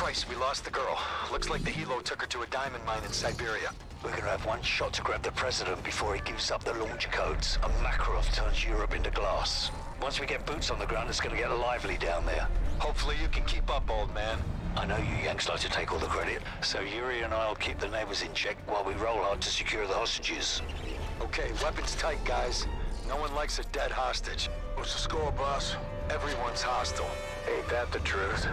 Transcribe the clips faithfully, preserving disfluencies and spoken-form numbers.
Price, we lost the girl. Looks like the helo took her to a diamond mine in Siberia. We're gonna have one shot to grab the president before he gives up the launch codes, and Makarov turns Europe into glass. Once we get boots on the ground, it's gonna get lively down there. Hopefully you can keep up, old man. I know you Yanks like to take all the credit, so Yuri and I'll keep the neighbors in check while we roll hard to secure the hostages. Okay, weapons tight, guys. No one likes a dead hostage. What's the score, boss? Everyone's hostile. Ain't that the truth?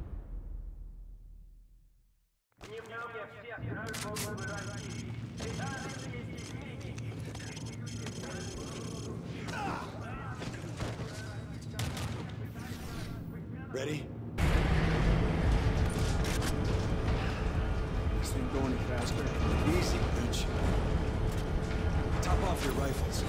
Ready? This thing going any faster? Easy, bitch. Top off your rifles.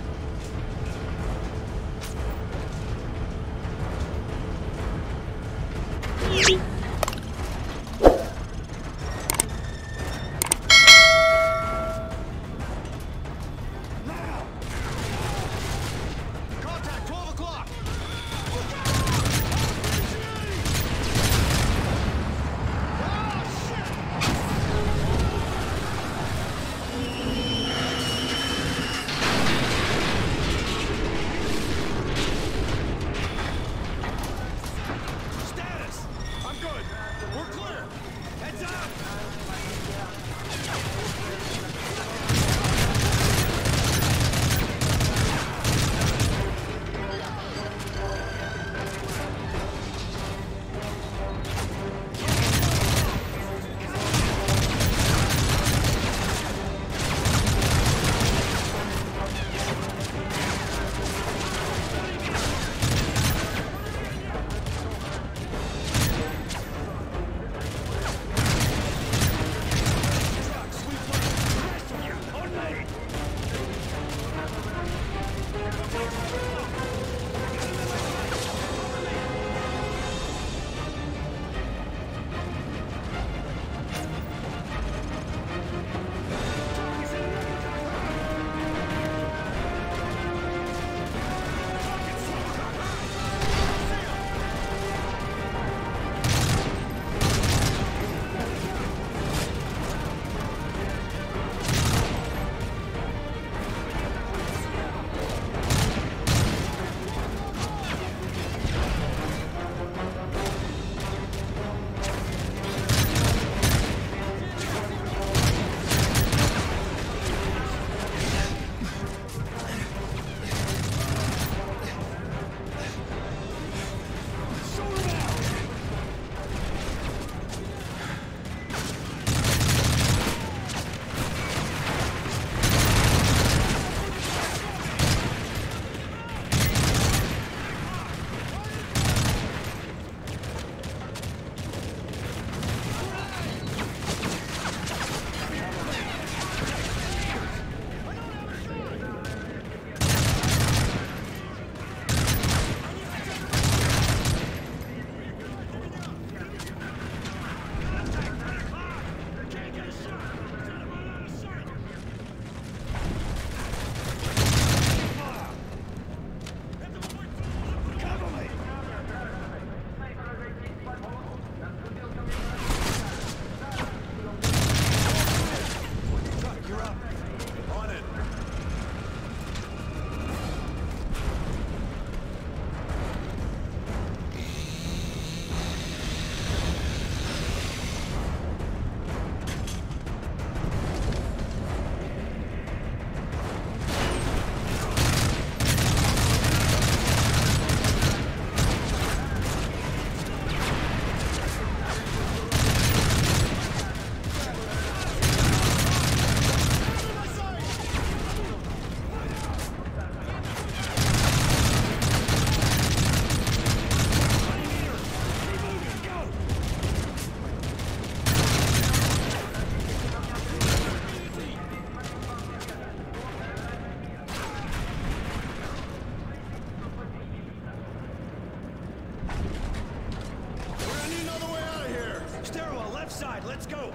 Let's go!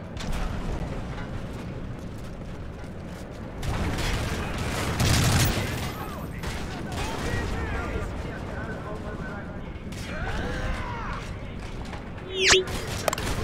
You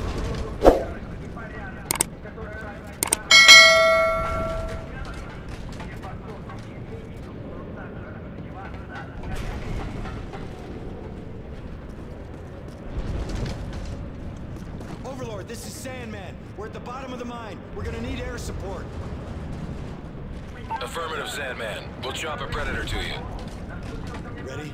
Overlord, this is Sandman. We're at the bottom of the mine. We're gonna need air support. Affirmative, Sandman. We'll chop a Predator to you. Ready?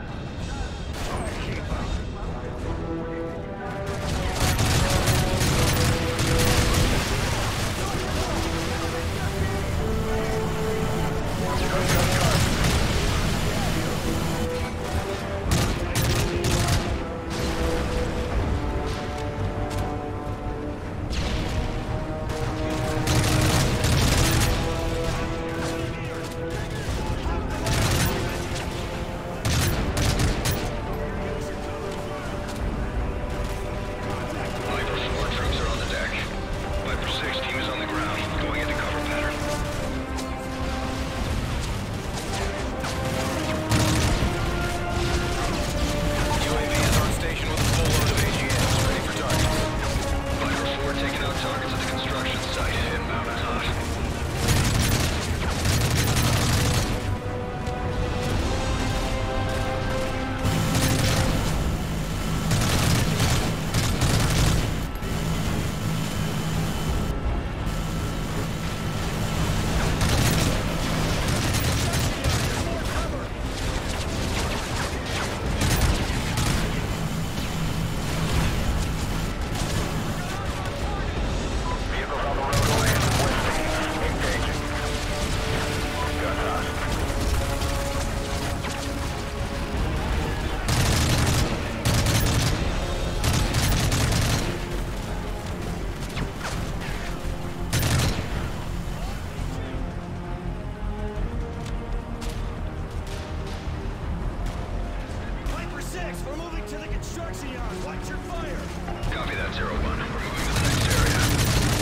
We're moving to the construction yard. Watch your fire. Copy that, Zero One. We're moving to the next area.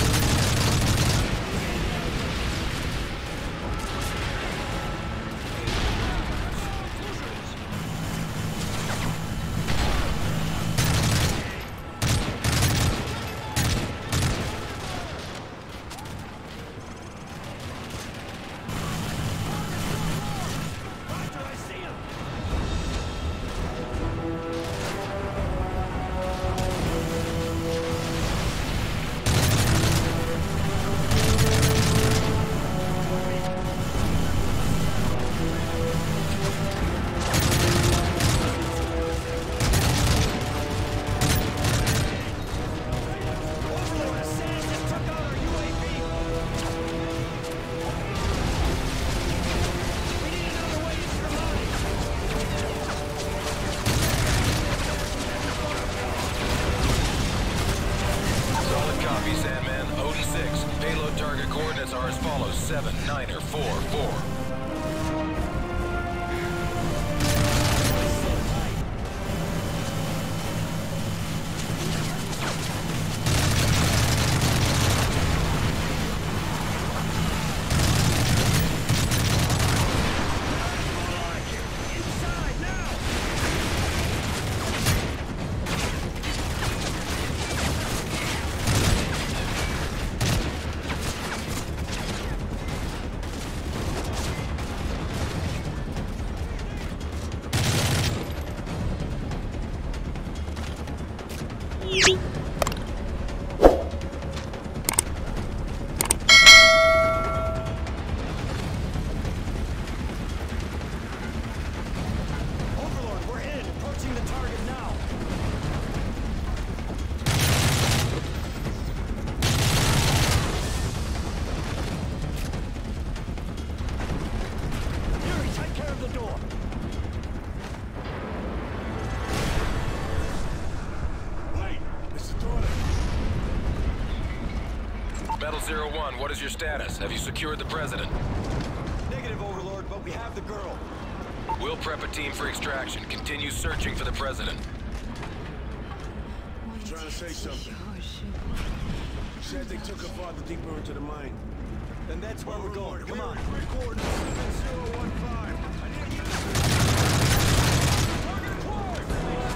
Are as follows: seven, nine, or four, four. Metal Zero One, what is your status? Have you secured the president? Negative, Overlord, but we have the girl. We'll prep a team for extraction. Continue searching for the president. I'm trying to say something. Said they took her farther deeper into the mine. Then that's where we're going. Come on. Three coordinates, seven zero one five. I need you to... Target acquired!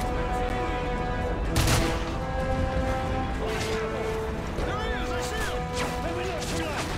There he is, I see him! Let me look, three left.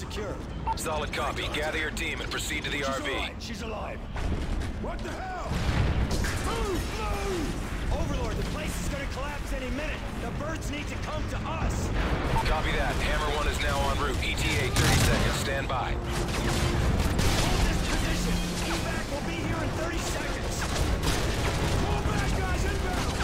secure. Solid copy. Gather your team and proceed to the R V. She's alive. What the hell? Move! Move! Overlord, the place is gonna collapse any minute. The birds need to come to us. Copy that. Hammer one is now en route. E T A thirty seconds. Stand by. Hold this position. Get back. We'll be here in thirty seconds. Pull back, guys, inbound!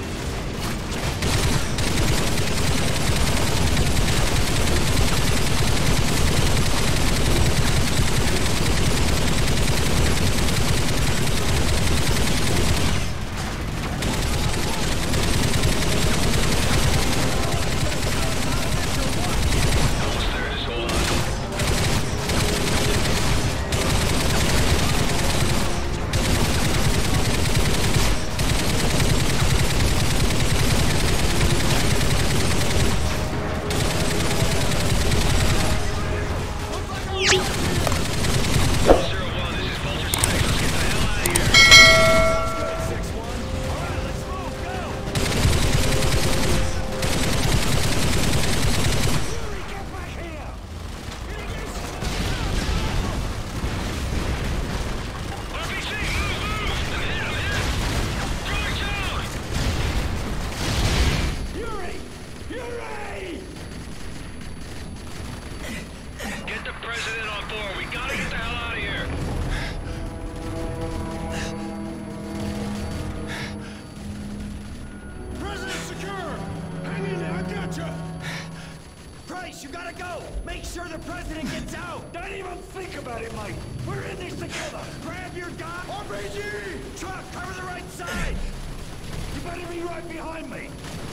Price, you gotta go! Make sure the president gets out! Don't even think about it, mate! We're in this together! Grab your gun! R P G! Truck, cover the right side! You better be right behind me!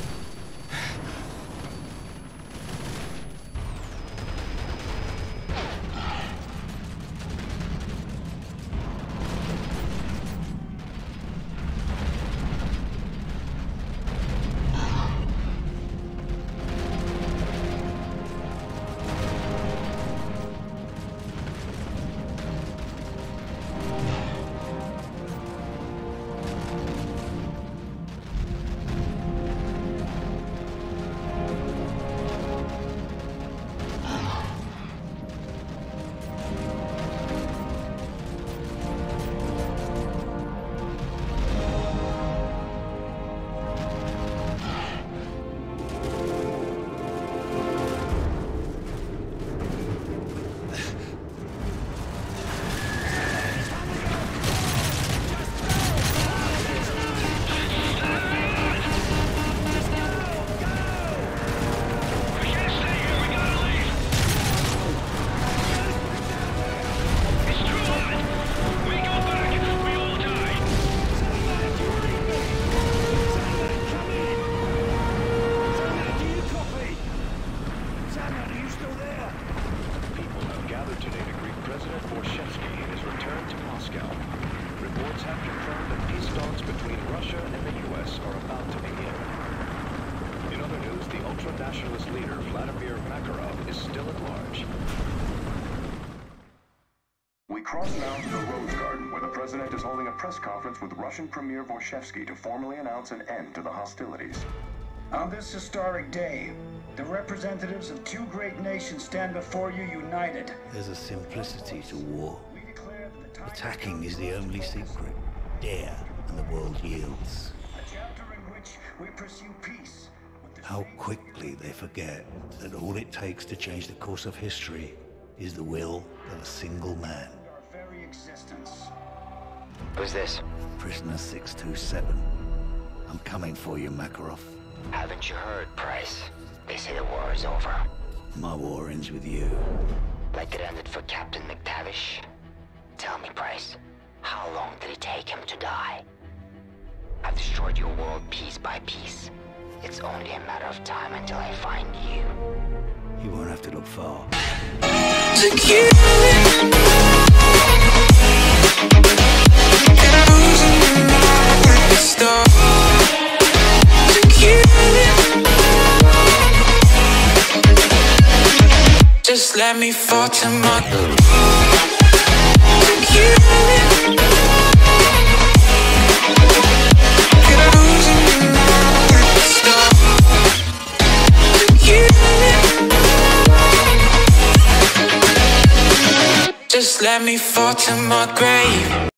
Ultra-nationalist leader Vladimir Makarov is still at large. We cross now to the Rose Garden, where the president is holding a press conference with Russian Premier Vorshevsky to formally announce an end to the hostilities. On this historic day, the representatives of two great nations stand before you united. There's a simplicity to war. Attacking is the only secret. Dare, and the world yields. A chapter in which we pursue peace. How quickly they forget that all it takes to change the course of history is the will of a single man. Our very existence. Who's this? Prisoner six two seven. I'm coming for you, Makarov. Haven't you heard, Price? They say the war is over. My war ends with you. Like it ended for Captain McTavish? Tell me, Price, how long did it take him to die? I've destroyed your world piece by piece. It's only a matter of time until I find you. You won't have to look far. Just let me fall to my Just let me fall to my grave.